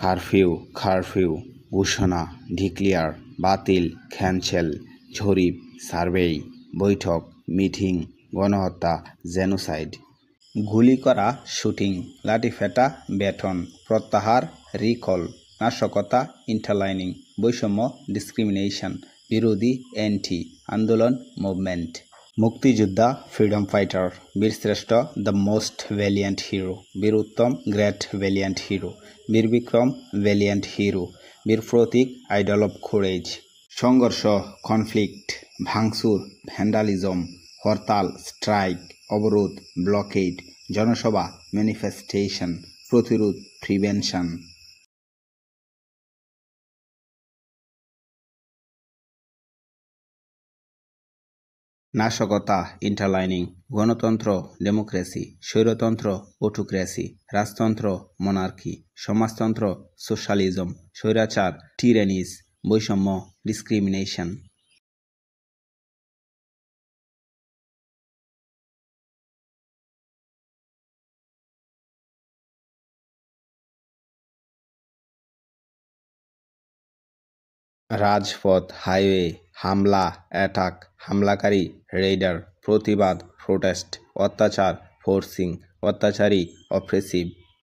curfew curfew ঘোষণা declare বাতিল cancel জরিপ সার্ভে বৈঠক মিটিং গণহত্যা জেনোসাইড গুলি করা শুটিং লাঠিপেটা বেটন প্রত্যাহার রিকল নাশকতা ইন্টারলাইনিং বৈষম্য ডিসক্রিমিনেশন বিরোধী অ্যান্টি আন্দোলন মুভমেন্ট মুক্তিযোদ্ধা ফ্রিডম ফাইটার বীরশ্রেষ্ঠ দ্য মোস্ট ভ্যালিয়েন্ট হিরো বীর উত্তম গ্রেট ভ্যালিয়েন্ট হিরো বীর বিক্রম ভ্যালিয়েন্ট হিরো বীর প্রতীক আইডল অফ কোরেজ সংঘর্ষ কনফ্লিক্ট ভাঙচুর ভ্যান্ডালিজম হরতাল স্ট্রাইক অবরোধ ব্লকেড জনসভা ম্যানিফেস্টেশন প্রতিরোধ প্রিভেনশন নাশকতা ইন্টারলাইনিং গণতন্ত্র ডেমোক্রেসি স্বৈরতন্ত্র অটোক্রেসি রাজতন্ত্র মনার্কি সমাজতন্ত্র সোশ্যালিজম স্বৈরাচার টিরেনিস বৈষম্য ডিসক্রিমিনেশন রাজপথ হাইওয়ে হামলা অ্যাটাক হামলাকারী রেইডার প্রতিবাদ প্রোটেস্ট অত্যাচার ফোর্সিং অত্যাচারী অপ্রেসিভ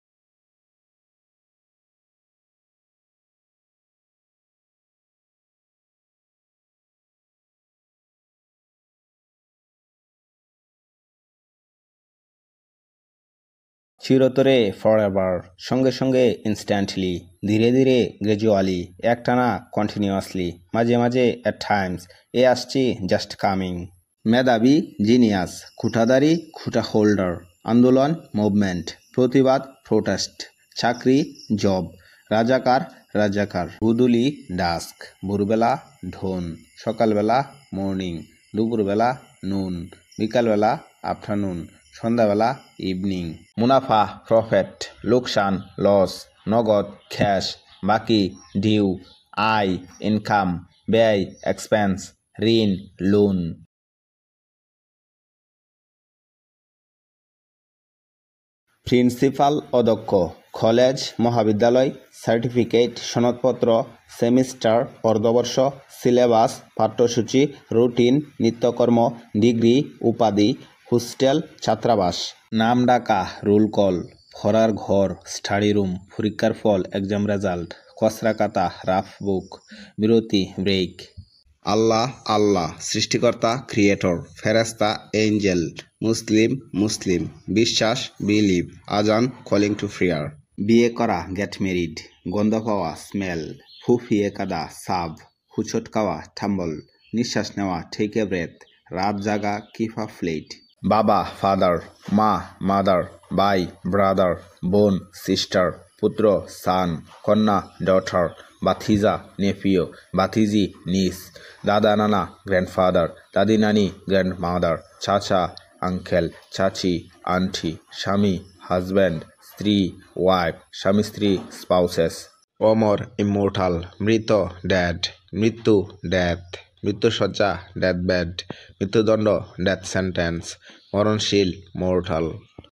চিরতরে ফরএভার সঙ্গে সঙ্গে ইনস্ট্যান্টলি ধীরে ধীরে গ্র্যাজুয়ালি একটানা কন্টিনিউয়াসলি মাঝে মাঝে অ্যাট টাইমস এ আসছি জাস্ট কামিং মেধাবী জিনিয়াস খুঁটাদারি খুঁটা হোল্ডার আন্দোলন মুভমেন্ট প্রতিবাদ প্রোটেস্ট চাকরি জব রাজাকার রাজাকার গুদুলি ডাস্ক ভোরবেলা ঢোন সকালবেলা মর্নিং দুপুরবেলা নুন বিকালবেলা আফটারনুন সন্ধ্যাবেলা ইভিনিং মুনাফা প্রফিট লোকসান লস নগদ ক্যাশ বাকি ডিউ আয় ইনকাম ব্যয় এক্সপেন্স ঋণ লোন প্রিন্সিপাল অধ্যক্ষ কলেজ মহাবিদ্যালয় সার্টিফিকেট সনদপত্র সেমিস্টার অর্ধবর্ষ সিলেবাস পাঠ্যসূচি রুটিন নিত্যকর্ম ডিগ্রি উপাধি হোস্টেল ছাত্রাবাস নাম ডাকা রোল কল পড়ার ঘর স্টাডি রুম পরীক্ষার ফল এক্সাম রেজাল্ট খসড়া খাতা রাফ বুক বিরতি ব্রেক আল্লাহ আল্লাহ সৃষ্টিকর্তা ক্রিয়েটর ফেরেশতা এঞ্জেল মুসলিম মুসলিম বিশ্বাস বিলিভ আজান কলিং টু প্রেয়ার বিয়ে করা গেট ম্যারিড গন্ধ পাওয়া স্মেল ফুফিয়ে কাদা সাব হুচট খাওয়া থাম্বল নিঃশ্বাস নেওয়া টেক এ ব্রেথ রাত জাগা কিপ আ ফ্লেট বাবা ফাদার মা মাদার ভাই ব্রাদার বোন সিস্টার পুত্র সান কন্যা ডটার বাথিজা নেফিও বাথিজি নিস দাদা নানা গ্র্যান্ডফাদার দাদি নানি গ্র্যান্ডমাদার চাচা আঙ্কেল চাচি আন্টি স্বামী হাজব্যান্ড স্ত্রী ওয়াইফ স্বামী স্ত্রী স্পাউসেস অমর ইমোর্টাল মৃত ড্যাড মৃত্যু ডেথ মৃত্যুশয্যা ডেথ বেড মৃত্যুদণ্ড ডেথ সেন্টেন্স মরণশীল মোর্টাল